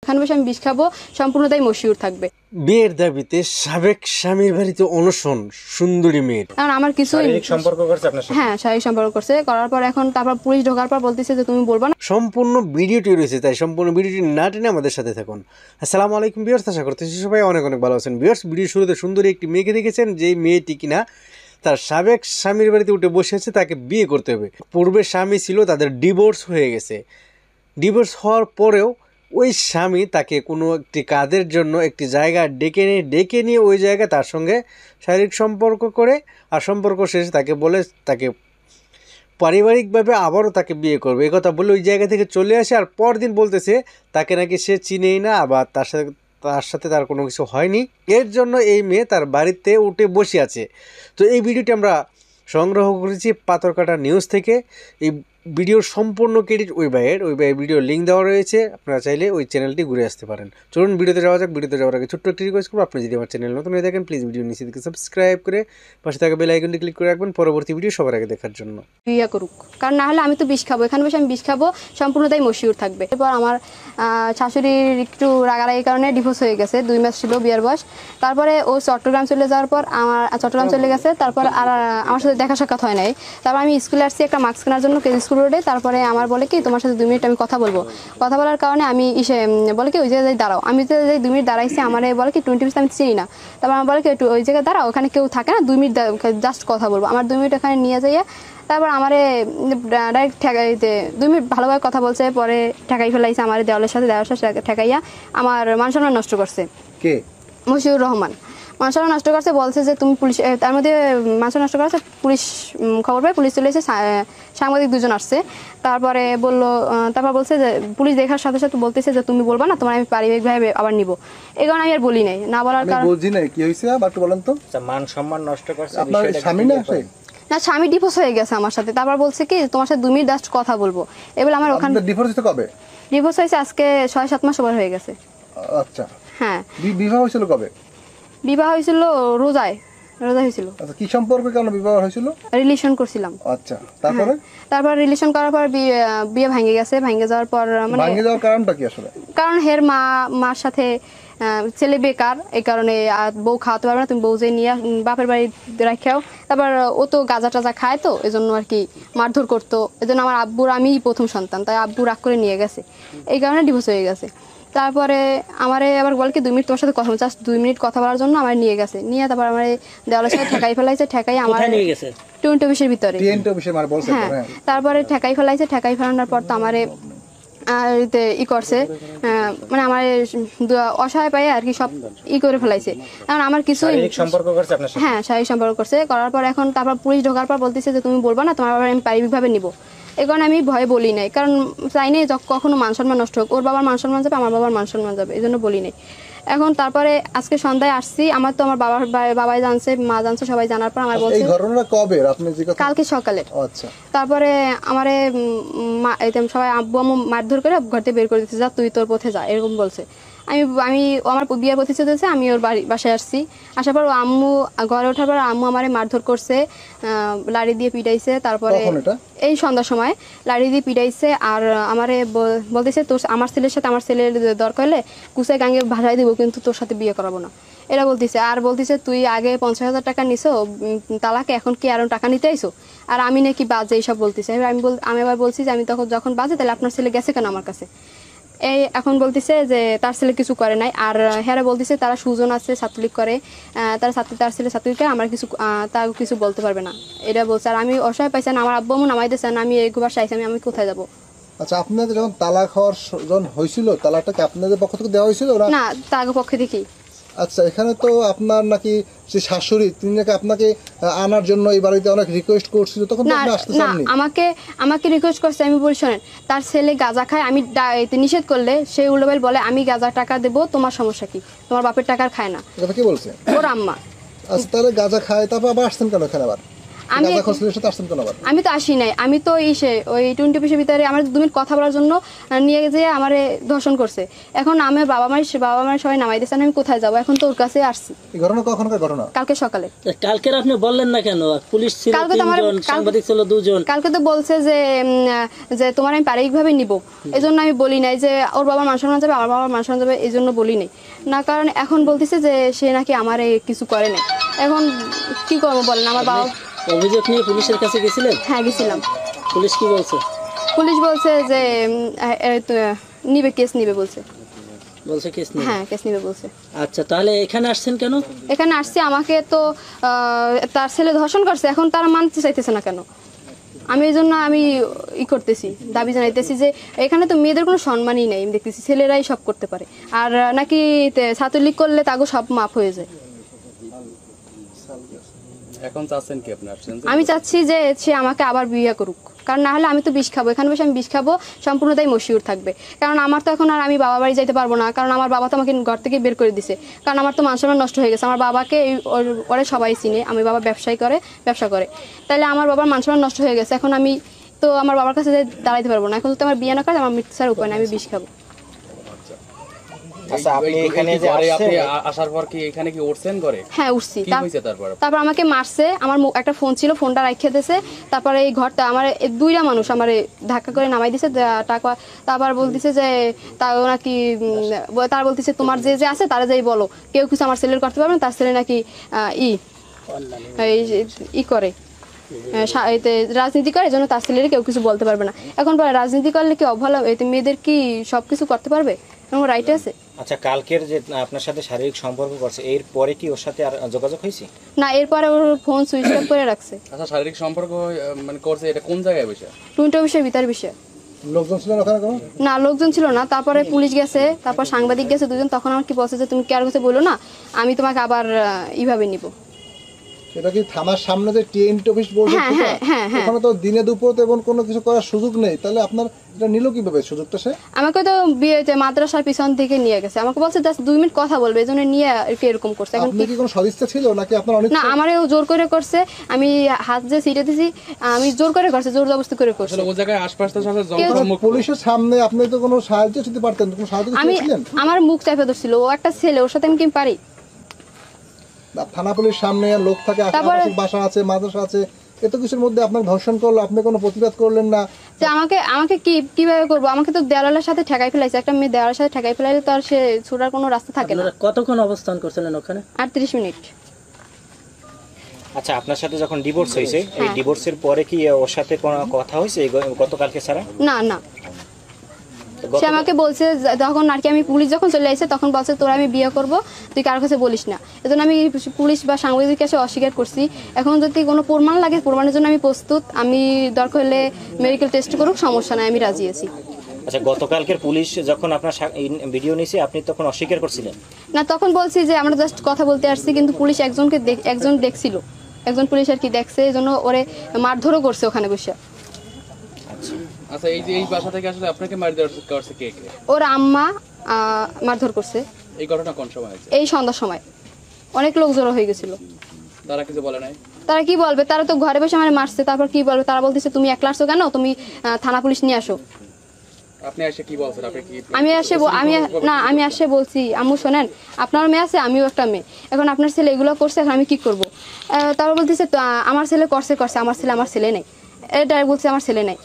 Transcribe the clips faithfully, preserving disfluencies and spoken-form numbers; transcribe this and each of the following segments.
এখানে বসে আমি বিষ খাবো, সম্পূর্ণটাই মশিউর থাকবে। বিয়ের দাবিতে সাবেক স্বামীর বাড়িতে অনশন সুন্দরী মেয়ের। কারণ আমার কিছু সম্পর্ক করছে আপনার সাথে? হ্যাঁ, শারীরিক সম্পর্ক করছে। করার পর এখন তারপর পুলিশ ঢোকার পর বলতেছে যে তুমি বলবা না। সম্পূর্ণ ভিডিওটি রয়েছে, তাই সম্পূর্ণ ভিডিওটি না টেনে আমাদের সাথে থাকুন। আসসালামু আলাইকুম ভিউয়ার্স, আশা করতেছি সবাই অনেক অনেক ভালো আছেন। ভিউয়ার্স, ভিডিও শুরুতে সুন্দরী একটি মেয়েকে দেখেছেন, যেই মেয়েটি কিনা তার সাবেক স্বামীর বাড়িতে উঠে বসে আছে, তাকে বিয়ে করতে হবে। পূর্বে স্বামী ছিল, তাদের ডিভোর্স হয়ে গেছে। ডিভোর্স হওয়ার পরেও ওই স্বামী তাকে কোনো একটি কাজের জন্য একটি জায়গা ডেকে নিয়ে ডেকে নিয়ে ওই জায়গায় তার সঙ্গে শারীরিক সম্পর্ক করে, আর সম্পর্ক শেষে তাকে বলে তাকে পারিবারিকভাবে আবারও তাকে বিয়ে করবে। এই কথা বলে ওই জায়গা থেকে চলে আসে, আর পরদিন বলতেছে তাকে নাকি সে চিনেই না, আবার তার সাথে তার সাথে তার কোনো কিছু হয়নি। এর জন্য এই মেয়ে তার বাড়িতে উঠে বসে আছে। তো এই ভিডিওটি আমরা সংগ্রহ করেছি পাথরকাটা নিউজ থেকে। এই ভিডিওর সম্পূর্ণ ক্রেডিট ওই ভাইয়ের, ওই ভাইয়ের ভিডিও লিঙ্ক দেওয়া রয়েছে, আপনারা চাইলে ওই চ্যানেলটি ঘুরে আসতে পারেন। চলুন ভিডিওতে যাওয়া যাক। ভিডিওতে যাওয়ার আগে ছোট্ট একটি রিকোয়েস্ট করবো, আপনি যদি আমার চ্যানেল নতুন হয়ে থাকেন প্লিজ ভিডিও নিচে দিকে সাবস্ক্রাইব করে পাশে থাকা বেল আইকনটি ক্লিক করে রাখবেন পরবর্তী ভিডিও সবার আগে দেখার জন্য। বিয়ে করুক, কারণ না হলে আমি তো বিষ খাবো, এখানে বসে আমি বিষ খাবো, সম্পূর্ণটাই মশিউর থাকবে। এরপর আমার শাশুড়ির একটু রাগারাগির কারণে ডিভোর্স হয়ে গেছে, দুই মাস ছিল বিয়ের বয়স। তারপরে ও চট্টগ্রাম চলে যাওয়ার পর আমার চট্টগ্রাম চলে গেছে, তারপর আর আমার সাথে দেখা সাক্ষাৎ হয় নাই। তারপর আমি স্কুলে আসছি একটা মাস্ক কেনার জন্য, কেজি স্কুল রোডে। তারপরে আমার বলে কি তোমার সাথে দুই মিনিট আমি কথা বলবো। কথা বলার কারণে আমি ইসে বলে কি ওই জায়গায় দাঁড়াও। আমি তো দুই মিনিট দাঁড়াইছি, আমার বলে কি টোয়েন্টি মিনিট আমি চিনি না। তারপর আমার বলে কি একটু ওই জায়গায় দাঁড়াও, ওখানে কেউ থাকে না, দুই মিনিট জাস্ট কথা বলবো। আমার দুই মিনিট ওখানে নিয়ে যাইয়া তারপর আমারে ডাইরেক্ট ঠেকাইতে দুই মিনিট ভালোভাবে কথা বলছে, পরে ঠেকাই ফেলাইছে আমার দেওয়ালের সাথে দেওয়ার সাথে ঠেকাইয়া আমার মান সম্মান নষ্ট করছে। কে? মশিউর রহমান। মান সম্মান নষ্ট করছে, বলছে যে তুমি পুলিশ, তার মধ্যে মান সম্মান নষ্ট করেছে। পুলিশ খবর পায়, পুলিশ চলে এসে সাংবাদিক দুজন আসছে। তারপরে বললো, তারপর বলছে যে পুলিশ দেখার সাথে সাথে বলতেছে যে তুমি বলবা না, তোমার আমি পারিবারিকভাবে আবার নিব। এই কারণে আমি আর বলি নাই। না বলার কারণে বুঝি নাই কি হয়েছে, আবার একটু বলেন তো। মান সম্মান নষ্ট করছে আপনার স্বামী না? না, স্বামী ডিভোর্স হয়ে গেছে আমার সাথে। তারপর বলছে কি তোমার সাথে দুই মিনিট জাস্ট কথা বলবো। এবার আমার ওখানে ডিভোর্স হয়েছে কবে? ডিভোর্স হয়েছে আজকে ছয় সাত মাস ওভার হয়ে গেছে। আচ্ছা, হ্যাঁ। বিবাহ হয়েছিল কবে? বিবাহ হয়েছিল রোজায়, রোজা হয়েছিল। আচ্ছা, কি সম্পর্কে কারণে বিবাহ হয়েছিল? রিলেশন করছিলাম। আচ্ছা, তারপরে তারপর রিলেশন করার পর বিয়ে ভেঙে গেছে। ভেঙে যাওয়ার পর মানে ভেঙে যাওয়ার কারণটা কি আসলে? কারণ হের মা মার সাথে ছেলে বেকার, এই কারণে বউ খাওয়াতে পারবে না, তুমি বউ যে নিয়ে বাপের বাড়ি রাখাও। তারপর ও তো গাঁজা টাজা খায়, তো এই জন্য আর কি মারধর করতো। এই জন্য আমার আব্বুর, আমি প্রথম সন্তান, তাই আব্বু রাগ করে নিয়ে গেছে, এই কারণে ডিভোর্স হয়ে গেছে। তারপরে আমারে আবার বল কি দুই মিনিট তোমার সাথে কথা বলছে, জাস্ট দুই মিনিট কথা বলার জন্য আমার নিয়ে গেছে। নিয়ে তারপর আমার দেওয়ালের সাথে ঠেকাই ফেলাইছে। ঠেকাই আমার টোয়েন্টি অফিসের ভিতরে। হ্যাঁ, তারপরে ঠেকাই ফেলাইছে। ঠেকাই ফেলানোর পর তো আমারে ই করছে, মানে আমার অসহায় পাই আর কি, সব ই করে ফেলাইছে। এখন আমার কিছু সম্পর্ক করছে আপনার সাথে? হ্যাঁ, শারীরিক সম্পর্ক করছে। করার পর এখন তারপর পুলিশ ঢোকার পর বলতেছে যে তুমি বলবা না, তোমার বাবার আমি পারিবারিকভাবে নিব। এই কারণে আমি ভয়ে বলি নাই, কারণ চাই নাই কখনো মান সম্মান নষ্ট হোক। ওর বাবার মান সম্মান যাবে, আমার বাবার মান সম্মান যাবে, এই জন্য বলি নাই। এখন তারপরে আজকে সন্ধ্যায় আসছি, আমার তো আমার বাবার বাবাই জানছে, মা জানছে, সবাই জানার পর আমার বলছে এই ঘটনা কবে? আপনি যে কথা কালকে সকালে। আচ্ছা। তারপরে আমারে সবাই আব্বু আম্মু মারধর করে ঘর থেকে বের করে দিতে, যা তুই তোর পথে যা, এরকম বলছে। আমি আমি আমার বিয়ের প্রতিষ্ঠা হয়েছে, আমি ওর বাড়ি বাসায় আসছি। আসার পর আম্মু ঘরে ওঠার পর আম্মু আমারে মারধর করছে, লাড়ি দিয়ে পিটাইছে। তারপরে এই সন্ধ্যার সময় লাড়ি দিয়ে পিটাইছে, আর আমারে বলতেছে তোর আমার ছেলের সাথে আমার ছেলের দরকার হলে কুচায় গাঙ্গে ভাসাই দিব, কিন্তু তোর সাথে বিয়ে করাবো না, এরা বলতেছে। আর বলতেছে তুই আগে পঞ্চাশ হাজার টাকা নিছো তালাকে, এখন কি আরো টাকা নিতে আইসো, আর আমি নাকি বাজে, এইসব বলতেছে। আমি বল আমি আবার বলছি যে আমি তখন যখন বাজে, তাহলে আপনার ছেলে গেছে কেন আমার কাছে? এই এখন বলতেছে যে তার ছেলে কিছু করে নাই। আর হ্যাঁ বলতেছে তারা সুজন আছে, ছাত্রলীগ করে, তারা ছাত্রী, তার ছেলে ছাত্রীকে আমার কিছু তা কিছু বলতে পারবে না, এটা বলছে। আর আমি অসহায় পাইছেন, আমার আব্বু আম্মু নামাই দিয়েছেন, আমি এই বাসায় আইছি, আমি আমি কোথায় যাবো? আচ্ছা, আপনাদের যখন তালাক হওয়ার যখন হয়েছিল, তালাকটা কি আপনাদের পক্ষ থেকে দেওয়া হয়েছিল না? তার পক্ষ থেকেই। আচ্ছা, এখানে তো আপনার নাকি যে শাশুড়ি, তিনি নাকি আপনাকে আনার জন্য এই বাড়িতে অনেক রিকোয়েস্ট করছিল, তখন আপনি আসতে চাননি? আমাকে আমাকে রিকোয়েস্ট করছে, আমি বলি শোনেন তার ছেলে গাঁজা খায়, আমি নিষেধ করলে সে উল্টোপাল্টা বলে আমি গাঁজা টাকা দেবো, তোমার সমস্যা কি, তোমার বাপের টাকার খায় না। কথা কি বলছে ওর আম্মা? আচ্ছা, তাহলে গাঁজা খায়, তারপর আবার আসছেন কেন এখানে? আবার আমি গাঁজা খোঁজের সাথে আসছেন কেন আবার? আমি তো আসি নাই, আমি তো ইসে ওই টোয়েন্টি অফিসের ভিতরে আমার দু মিনিট কথা বলার জন্য নিয়ে যেয়ে আমারে ধর্ষণ করছে। এখন আমার বাবা মায়ের বাবা মায়ের সবাই নামাই দিয়েছে, আমি কোথায় যাবো? এখন তো ওর কাছে আসছি। এই ঘটনা কখনকার ঘটনা? কালকে সকালে। কালকের আপনি বললেন না কেন? পুলিশ ছিল কালকে তো আমার তিনজন, সাংবাদিক ছিল দুজন। কালকে তো বলছে যে যে তোমার আমি পারিবারিকভাবে নিব, এই জন্য আমি বলি নাই যে ওর বাবার মান সম্মান যাবে, আমার বাবার মান সম্মান যাবে, এই জন্য বলি নাই না। কারণ এখন বলতেছে যে সে নাকি আমার কিছু করে নাই। এখন কি করবো বলেন? আমার বাবা অভিযোগ নিয়ে পুলিশের কাছে গেছিলেন? হ্যাঁ গেছিলাম। পুলিশ কি বলছে? পুলিশ বলছে যে নিবে, কেস নিবে বলছে। বলছে কেস নিবে? হ্যাঁ কেস নিবে বলছে। আচ্ছা, তাহলে এখানে আসছেন কেন? এখানে আসছি, আমাকে তো তার ছেলে ধর্ষণ করছে, এখন তারা মানতে চাইতেছে না কেন? আমি এই জন্য আমি ই করতেছি, দাবি জানাইতেছি যে এখানে তো মেয়েদের কোনো সম্মানই নেই। আমি দেখতেছি ছেলেরাই সব করতে পারে, আর নাকি ছাত্রলীগ করলে তাকে সব মাফ হয়ে যায়। এখন চাচ্ছেন কি আপনি? আসছেন আমি চাচ্ছি যে সে আমাকে আবার বিয়ে করুক, কারণ না হলে আমি তো বিষ খাবো, এখানে বসে আমি বিষ খাবো, সম্পূর্ণটাই মশিউর থাকবে। কারণ আমার তো এখন আর আমি বাবা বাড়ি যাইতে পারবো না, কারণ আমার বাবা তো আমাকে ঘর থেকে বের করে দিছে, কারণ আমার তো মান সম্মান নষ্ট হয়ে গেছে। আমার বাবাকে ওরে সবাই চিনে, আমি বাবা ব্যবসায়ী করে ব্যবসা করে, তাহলে আমার বাবার মান সম্মান নষ্ট হয়ে গেছে। এখন আমি তো আমার বাবার কাছে দাঁড়াইতে পারবো না। এখন তো আমার বিয়ে না করে আমার মৃত্যু ছাড়া উপায় না, আমি বিষ খাবো। আচ্ছা, আপনি এখানে যে ঘরে আপনি আসছেন, আ- আসার পর কি এখানে কি উঠছেন ঘরে? হ্যাঁ উঠছি। কি তার- হয়েছে তারপর? তারপর আমাকে মারছে, আমার মু- একটা ফোন ছিল, ফোনটা রাখিয়ে দিয়েছে। তারপরে এই ঘরটা আমার এই দুইটা মানুষ আমার ধাক্কা করে নামাই দিছে টাকা। তারপর বলতেছে যে তাও নাকি উম, তার বলতেছে তোমার যে যে আছে তারা যাই বলো, কেউ কিছু আমার ছেলের করতে পারবে না, তার ছেলে নাকি আহ, ই এই ই করে আহ, সা- এতে রাজনীতি করে, এই জন্য তার ছেলের কেউ কিছু বলতে পারবে না। এখন বলে রাজনীতি করলে কি অবহেলা, এতে মেয়েদের কি সব কিছু করতে পারবে? এরকম রাইট আছে? আচ্ছা, কালকের যে আপনার সাথে শারীরিক সম্পর্ক করছে, এর পরে কি ওর সাথে আর যোগাযোগ হয়েছে? না, এরপরে ওর ফোন সুইচ অফ করে রাখছে। আচ্ছা, শারীরিক সম্পর্ক আহ, মানে করছে, এটা কোন জায়গায় বসে? টুইন্টি অফিসের ভিতর বিষয়। লোকজন ছিল না ওখানে কোনো? না, লোকজন ছিল না। তারপরে পুলিশ গেছে, তারপর সাংবাদিক গেছে দুজন। তখন আমার কি বলছে যে তুমি কার কাছে বলো না, আমি তোমাকে আবার আহ, এইভাবে নিব। এটা কি থানার সামনে যে টিএনটি অফিস বলছে, হ্যাঁ, হ্যাঁ, হ্যাঁ, হ্যাঁ। ওখানে তো দিনে দুপুরে তো এমন কোনো কিছু করার সুযোগ নেই, তাহলে আপনার এটা নিল কিভাবে সুযোগটা সে? আমাকে তো বিয়েতে মাদ্রাসার পিছন থেকে নিয়ে গেছে, আমাকে বলছে জাস্ট দুই মিনিট কথা বলবে, এই জন্য নিয়ে আর কি এরকম করছে। এখন আপনি কি কোনো সদিচ্ছা ছিল নাকি আপনার অনেক? না, আমারও জোর করে করছে। আমি হাত যে সিটে দিছি, আমি জোর করে করছে, জোর জবরদস্তি করে করছে। আসলে ও জায়গায় আশপাশ তো সাথে কেউ- জনসম্মুখ। পুলিশের সামনে আপনি তো কোনো সাহায্য দিতে পারতেন, কোনো সাহায্য আমি দিয়েছিলেন? আমার মুখ চাপে ধরছিল, ও একটা ছেলে, ওর সাথে আমি কি পারি? থানা পুলিশ সামনে লোক থাকে, তারপরে- আশেপাশে বাসা আছে, মাদ্রাসা আছে, এত কিছুর মধ্যে আপনাকে ধর্ষণ করলো, আপনি কোনো প্রতিবাদ করলেন না? যে আমাকে আমাকে কি কিভাবে করবো? আমাকে তো দেওয়ালের সাথে ঠেকাই ফেলাইছে। একটা মেয়ে দেওয়ালের সাথে ঠেকাই ফেলাইলে তো আর সে ছোটার কোনো রাস্তা থাকে না। আপনারা কতক্ষণ অবস্থান করছিলেন ওখানে? আটত্রিশ মিনিট। আচ্ছা, আপনার সাথে যখন ডিভোর্স হয়েছে, এই হ্যাঁ। ডিভোর্সের পরে কি ওর সাথে কোনো কথা হয়েছে এই গ- গতকালকে ছাড়া? না না, গত- সে আমাকে বলছে যে- যখন আর কি আমি পুলিশ যখন চলে আসছে তখন বলছে তোরা আমি বিয়ে করব, তুই কারোর কাছে বলিস না। এজন্য আমি পুলিশ বা সাংবাদিকের কাছে অস্বীকার করছি। এখন যদি কোনো প্রমাণ লাগে, প্রমাণের জন্য আমি প্রস্তুত। আমি দরকার হলে মেডিকেল টেস্ট করুক, সমস্যা নাই, আমি রাজি আছি। আচ্ছা, গতকালকের পুলিশ যখন আপনার সা- এই ভিডিও নিয়েছে, আপনি তখন অস্বীকার করছিলেন? না, তখন বলছি যে আমরা জাস্ট কথা বলতে আসছি, কিন্তু পুলিশ একজনকে দেখ- একজন দেখছিল, একজন পুলিশ আর কি দেখছে, এই জন্য ওরে মারধরও করছে ওখানে বসে। আচ্ছা, এই যে এই বাসা থেকে আসলে আপনাকে মার দেওয়ার করছে কে কে? ওর আম্মা আহ, মারধর করছে এই ঘটনা কোন সময় হয়েছে? এই সন্ধ্যার সময়। অনেক লোক জড়ো হয়ে গেছিল। তারা কিছু বলে নাই? তারা কি বলবে? তারা তো ঘরে বসে আমার মারছে, তারপর কি বলবে? তারা বলতেছে তুমি একলা আসছো কেন, তুমি আহ, থানা পুলিশ নিয়ে আসো। আপনি এসে কি বলছেন? আপনি কি আমি আসে ব- আমি না আমি আসে বলছি আম্মু শোনেন, আপনার মেয়ে আছে, আমিও একটা মেয়ে, এখন আপনার ছেলে এগুলো করছে, এখন আমি কি করবো? আহ, তারপর বলতেছে তো, আহ, আমার ছেলে করছে করছে আমার ছেলে আমার ছেলে নেই। এটা বলছে আমার ছেলে নেই।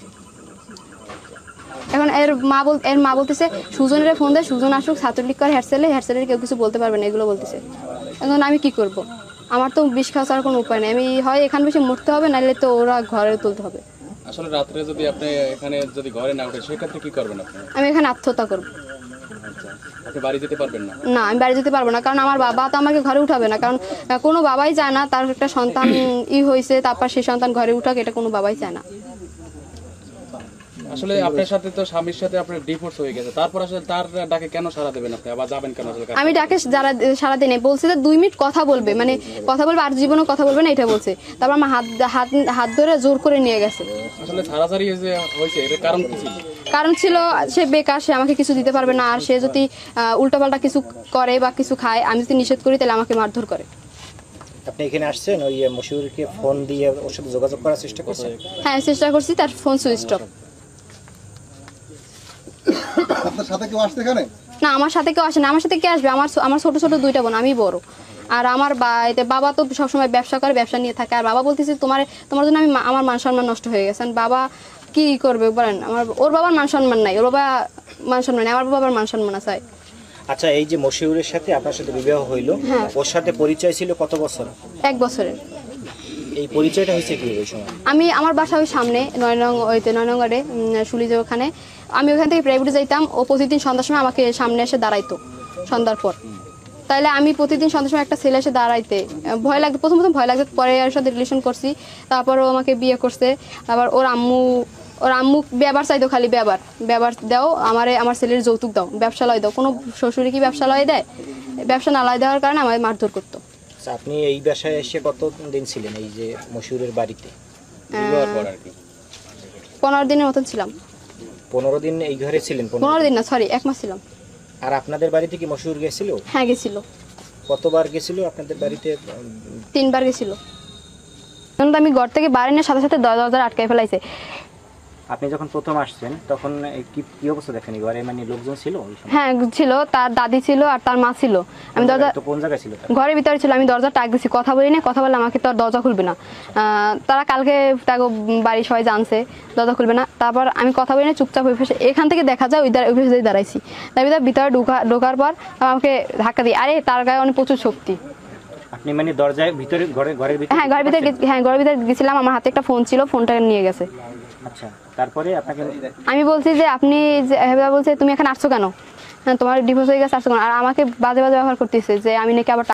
এখন এর মা বল এর মা বলতেছে সুজনের ফোন দেয়, সুজন আসুক, ছাত্রলীগ করে, হেড ছেলে হেড ছেলের কেউ কিছু বলতে পারবে না, এগুলো বলতেছে। এখন আমি কি করব? আমার তো বিষ খাওয়া ছাড়া কোনো উপায় নেই। আমি হয় এখান বসে মরতে হবে, নাহলে তো ওরা ঘরে তুলতে হবে। আসলে রাত্রে যদি আপনি এখানে যদি ঘরে না উঠে, সেক্ষেত্রে কি করবেন আপনি? আমি এখানে আত্মহত্যা করবো। আচ্ছা, আপনি বাড়ি যেতে পারবেন না? না, আমি বাড়ি যেতে পারবো না, কারণ আমার বাবা তো আমাকে ঘরে উঠাবে না। কারণ আহ, কোনো বাবাই চায় না তার একটা সন্তান ই হয়েছে, তারপর সেই সন্তান ঘরে উঠাক, এটা কোনো বাবাই চায় না। আসলে আপনার সাথে তো স্বামীর সাথে আপনার ডিভোর্স হয়ে গেছে, তারপর আসলে তার ডাকে কেন সাড়া দেবেন আপনি? আবার যাবেন কেন আসলে? আমি ডাকে যারা সারাদিনে বলছে যে দুই মিনিট কথা বলবে, মানে কথা বলবে, আর জীবনে কথা বলবে না, এটা বলছে। তারপর আমার হাত হাত হাত ধরে জোর করে নিয়ে গেছে। আসলে ছাড়াছাড়ি যে হয়েছে, এর কারণ কি ছিল? কারণ ছিল সে বেকার, সে আমাকে কিছু দিতে পারবে না, আর সে যদি উল্টাপাল্টা কিছু করে বা কিছু খায়, আমি যদি নিষেধ করি তাহলে আমাকে মারধর করে। আপনি এখানে আসছেন ওই মশিউরকে ফোন দিয়ে ওর সাথে যোগাযোগ করার চেষ্টা করছেন? হ্যাঁ চেষ্টা করছি, তার ফোন সুইচ অফ। আপনার সাথে কেউ আসছে এখানে? না আমার সাথে কেউ আসে না। আমার সাথে কে আসবে? আমার আমার ছোট ছোট দুইটা বোন, আমি বড়। আর আমার বা- বাবা তো সবসময় ব্যবসা করে, ব্যবসা নিয়ে থাকে। আর বাবা বলতেছে তোমার তোমার জন্য আমি মা- আমার মান সম্মান নষ্ট হয়ে গেছে। আর বাবা কি করবে বলেন? আমার ওর বাবার মান সম্মান নাই, ওর বাবা মান সম্মান নাই, আমার বাবার মান সম্মান আছে। আচ্ছা, এই যে মশিউরের সাথে আপনার সাথে বিবাহ হইলো, ওর সাথে পরিচয় ছিল কত বছর? এক বছরের। এই পরিচয়টা হয়েছে কি ওই সময়? আমি আমার বাসা ওই সামনে নয় নং ওইতে নয় নঙ্গরে শুলিজে ওখানে। আমি ওখান থেকে প্রাইভেটে যাইতাম, ও প্রতিদিন সন্ধ্যার সময় আমাকে সামনে এসে দাঁড়াইতো সন্ধ্যার পর। তাইলে আমি প্রতিদিন সন্ধ্যার সময় একটা ছেলে এসে দাঁড়াইতে ভয় লাগতো, প্রথম প্রথম ভয় লাগতো, পরে ওর সাথে রিলেশন করছি। তারপর ও আমাকে বিয়ে করছে। আবার ওর আম্মু ওর আম্মু ব্যবহার চাইতো, খালি ব্যবহার ব্যবহার দাও, আমারে আমার ছেলের যৌতুক দাও, ব্যবসা লয় দাও। কোনো শ্বশুরে কি ব্যবসা লয় দেয়? ব্যবসা না লয় দেওয়ার কারণে আমায় মারধর করতো। আচ্ছা, আপনি এই বাসায় এসে কত দিন ছিলেন এই যে মশিউরের বাড়িতে? বিবাহের পর আর কি। পনেরো দিনের মতন ছিলাম। পনেরো দিন এই ঘরে ছিলেন? পনেরো পনেরো দিন। দিন না, সরি এক মাস ছিলাম। আর আপনাদের বাড়িতে কি মশিউর গেছিল? হ্যাঁ গেছিল, কতবার গেছিল আপনাদের বাড়িতে? তিনবার গেছিল। তখন তো আমি ঘর থেকে বাইরে নিয়ে সাথে সাথে দরজা আটকাই ফেলাইছে। আপনি যখন প্রথম আসছেন তখন এই কি কি অবস্থা দেখেন ঘরে? মানে লোকজন ছিল ওই সময়? হ্যাঁ ছিল, তার দাদি ছিল আর তার মা ছিল। আমি দরজা তো কোন জায়গায় ছিল তারা? ঘরের ভিতরে ছিল। আমি দরজা টাক দিছি, কথা বলি না, কথা বললে আমাকে তো আর দরজা খুলবে না। আহ, তারা কালকে তাকে বাড়ি সবাই জানছে দরজা খুলবে না। তারপর আমি কথা বলি না, চুপচাপ ওই পাশে, এখান থেকে দেখা যায় ওই দ্বার- ওই পাশে দাঁড়াইছি। তার ভিতরে ভিতরে ঢোকা ঢোকার পর আমাকে ধাক্কা দিই। আরে তার গায়ে অনেক প্রচুর শক্তি। আপনি মানে দরজায় ভিতরে ঘরে ঘরের ভিতরে? হ্যাঁ ঘরের ভিতরে গে- হ্যাঁ ঘরের ভিতরে গেছিলাম, আমার হাতে একটা ফোন ছিল, ফোনটা নিয়ে গেছে। আচ্ছা, তারপরে আপনাকে আমি বলছি যে আপনি যে হেবা বলছে তুমি এখানে আসছো কেন? হ্যাঁ তোমার ডিভোর্স হয়ে গেছে, আসছো কেন? আর আমাকে বাজে বাজে ব্যবহার করতেছে যে আমি নাকি আবার